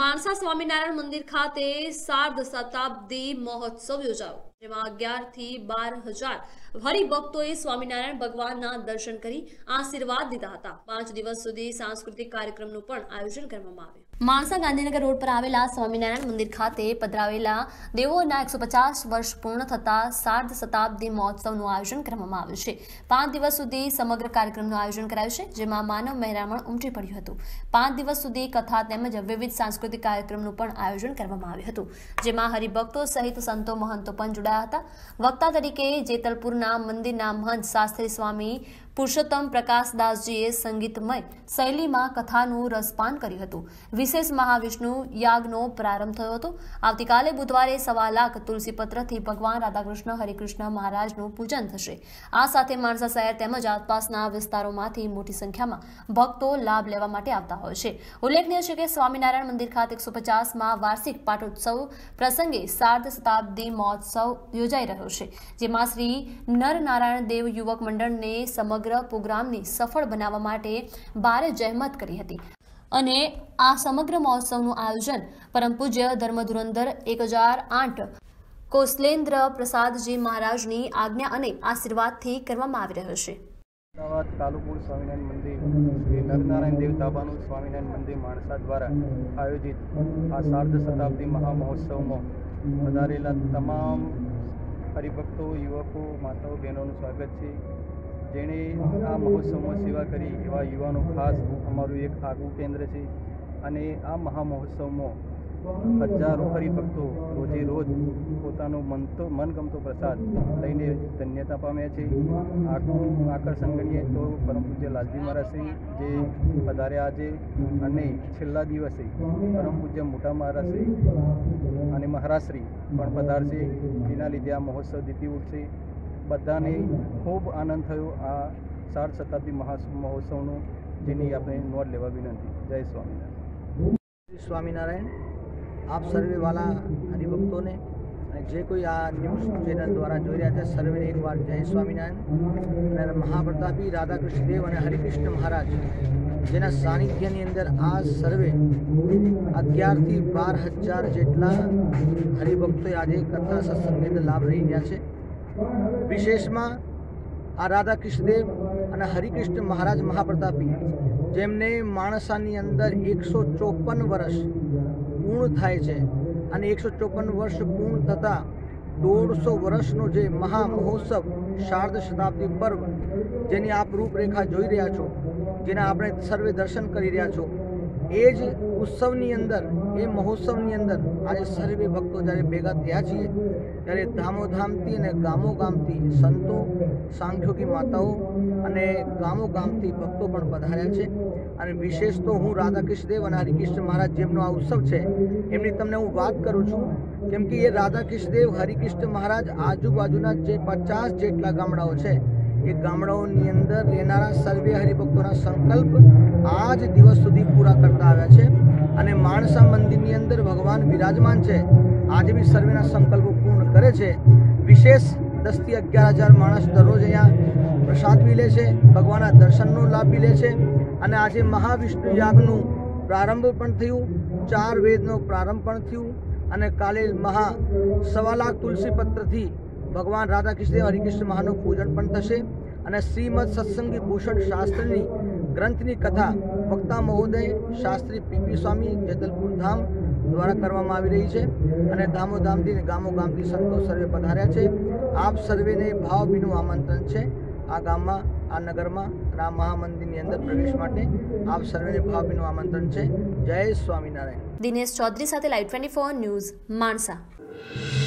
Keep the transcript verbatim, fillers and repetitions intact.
માણસા સ્વામિનારાયણ મંદિર ખાતે સાર્ધ શતાબ્દી મહોત્સવ યોજાયો, જેમાં અગિયાર થી બાર હજાર હરિભક્તોએ સ્વામિનારાયણ ભગવાનના દર્શન કરી આશીર્વાદ લીધા હતા। પાંચ દિવસ સુધી સાંસ્કૃતિક કાર્યક્રમનું પણ આયોજન કરવામાં આવ્યું। માણસા ગાંધીનગર રોડ પર આવેલા સ્વામિનારાયણ મંદિર ખાતે પધરાવેલા દેવોના એકસો પચાસ વર્ષ પૂર્ણ થતા સાર્ધ શતાબ્દી મહોત્સવનું આયોજન કરવામાં આવ્યું છે। પાંચ દિવસ સુધી સમગ્ર કાર્યક્રમનું આયોજન કરાયું છે, જેમાં માનવ મહેરામણ ઉમટી પડ્યું હતું। પાંચ દિવસ સુધી કથા તેમજ વિવિધ સાંસ્કૃતિક કાર્યક્રમનું પણ આયોજન કરવામાં આવ્યું હતું, જેમાં હરિભક્તો સહિત સંતો મહંતો પણ જોડાયા હતા। વક્તા તરીકે જેતલપુરના મંદિરના મહંત શાસ્ત્રી સ્વામી પુરુષોત્તમ પ્રકાશદાસજીએ સંગીતમય શૈલીમાં કથાનું રસપાન કર્યું હતું। વિશેષ મહાવિષ્ણુ યાગનો પ્રારંભ થયો હતો। આવતીકાલે બુધવારે સવા લાખ તુલસીપત્રથી ભગવાન રાધાકૃષ્ણ હરિકૃષ્ણ મહારાજનું પૂજન થશે। આ સાથે માણસા શહેર તેમજ આસપાસના વિસ્તારોમાંથી મોટી સંખ્યામાં ભક્તો લાભ લેવા માટે આવતા હોય છે। ઉલ્લેખનીય છે કે સ્વામિનારાયણ મંદિર ખાતે એકસો પચાસમાં વાર્ષિક પાટોત્સવ પ્રસંગે સાર્ધ શતાબ્દી મહોત્સવ યોજાઈ રહ્યો છે, જેમાં શ્રી નરનારાયણ દેવ યુવક મંડળને સમગ્ર પ્રોગ્રામની સફળ બનાવવા માટે ભારે જહેમત કરી હતી અને આ સમગ્ર મહોત્સવનું આયોજન પરમ પૂજ્ય ધર્મધુરંધર એક હજાર આઠ કૌશલેન્દ્ર પ્રસાદજી મહારાજની આજ્ઞા અને આશીર્વાદથી કરવામાં આવી રહ્યો છે। અમદાવાદ કાલુપુર સ્વામિનારાયણ મંદિર શ્રી નરનારાયણ દેવ ધાબાનું સ્વામિનારાયણ મંદિર માણસા દ્વારા આયોજિત આ સાર્ધ શતાબ્દી મહામહોત્સવમાં પધારેલા તમામ હરિભક્તો, યુવકો, માતાઓ, બહેનોનું સ્વાગત છે। જેણે આ મહોત્સવમાં સેવા કરી એવા યુવાનો ખાસ અમારું એક આગવું કેન્દ્ર છે અને આ મહામહોત્સવમાં હજારો હરિભક્તો રોજે રોજ પોતાનો મનતો મનગમતો પ્રસાદ લઈને ધન્યતા પામ્યા છે। આખું આકર્ષણ ગણીએ તો પરમ પૂજ્ય લાલજી મહારાજશ્રી જે પધાર્યા આજે અને છેલ્લા દિવસે પરમ પૂજ્ય મોટા મહારાજશ્રી અને મહારાજશ્રી પણ પધારશે, જેના લીધે આ મહોત્સવ જીતી ઉઠશે। બધાને ખૂબ આનંદ થયો આ સાર્ધ શતાબ્દી મહા મહોત્સવનો, જેની આપણે નોંધ લેવા વિનંતી। જય સ્વામિનારાયણ। સ્વામિનારાયણ। આપ સર્વે વાલા હરિભક્તોને અને જે કોઈ આ ન્યૂઝ ચેનલ દ્વારા જોઈ રહ્યા છે સર્વેને એકવાર જય સ્વામિનારાયણ। અને મહાપ્રતાપી રાધાકૃષ્ણ દેવ અને હરિકૃષ્ણ મહારાજ જેના સાનિધ્યની અંદર આ સર્વે અગિયારથી બાર હજાર જેટલા હરિભક્તોએ આજે કથા સત્સંગની અંદર લાભ લઈ રહ્યા છે। વિશેષમાં આ રાધાકૃષ્ણ દેવ અને હરિકૃષ્ણ મહારાજ મહાપ્રતાપી જેમને માણસાની અંદર એકસો ચોપન વર્ષ પૂર્ણ થાય છે અને એકસો ચોપન વર્ષ પૂર્ણ થતાં દોઢસો વર્ષનો જે મહા મહોત્સવ સાર્ધ શતાબ્દી પર્વ જેની આપ રૂપરેખા જોઈ રહ્યા છો, જેના આપણે સર્વે દર્શન કરી રહ્યા છો, એ જ ઉત્સવની અંદર, એ મહોત્સવની અંદર આજે સર્વે ભક્તો જ્યારે ભેગા થયા છીએ ત્યારે ધામોધામથી અને ગામો ગામથી સંતો, સાંખ્યોગી માતાઓ અને ગામો ગામથી ભક્તો પણ પધાર્યા છે। અને વિશેષ તો હું રાધાકૃષ્ણ દેવ અને હરિકૃષ્ણ મહારાજ જેમનો આ ઉત્સવ છે એમની તમને હું વાત કરું છું, કેમ કે એ રાધાકૃષ્ણ દેવ હરિકૃષ્ણ મહારાજ આજુબાજુના જે પચાસ જેટલા ગામડાઓ છે એ ગામડાઓની અંદર રહેનારા સર્વે હરિભક્તોના સંકલ્પ આજ દિવસ સુધી પૂરા કરતા આવ્યા છે અને માણસા મંદિરની અંદર ભગવાન વિરાજમાન છે, આજે બી સર્વેના સંકલ્પો પૂર્ણ કરે છે। વિશેષ દસથી અગિયાર હજાર માણસ દરરોજ અહીંયા પ્રસાદ બી લે છે, ભગવાનના દર્શનનો લાભ બી લે છે અને આજે મહાવિષ્ણુ યાગનું પ્રારંભ પણ થયું, ચાર વેદનો પ્રારંભ પણ થયું અને કાલે મહા સવા લાખ તુલસી પત્રથી ભગવાન રાધાકૃષ્ણ દેવ હરિકૃષ્ણ મહાનું પૂજન પણ થશે અને શ્રીમદ સત્સંગી ભૂષણ શાસ્ત્રની ગ્રંથની કથા વક્તા મહોદય શાસ્ત્રી પીપી સ્વામી જેતલપુર ધામ દ્વારા કરવામાં આવી રહી છે અને ધામોધામથી ગામો ગામથી સંતો સર્વે પધાર્યા છે। આપ સર્વેને ભાવભીનું આમંત્રણ છે આ ગામમાં, આ નગરમાં અને આ મહામંદિરની અંદર પ્રવેશ માટે આપ સર્વેને ભાવભીનું આમંત્રણ છે। જય સ્વામિનારાયણ। દિનેશ ચૌધરી સાથે live twenty four news, Mansa.